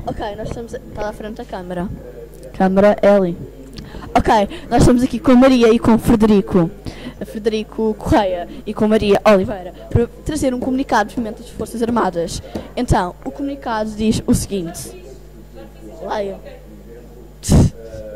Ok, nós estamos. Está à frente da câmara. Câmara é ali. Ok, nós estamos aqui com a Maria e com o Frederico. Frederico Correia e com Maria Oliveira para trazer um comunicado do movimento das Forças Armadas. Então, o comunicado diz o seguinte. Leia.